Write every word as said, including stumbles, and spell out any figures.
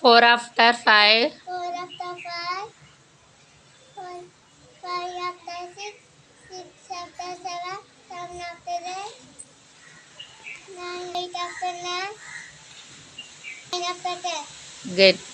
four after five. four after five. Four, five after six. Six after seven. Seven after eight. Nine, eight after nine. Nine after ten. Good.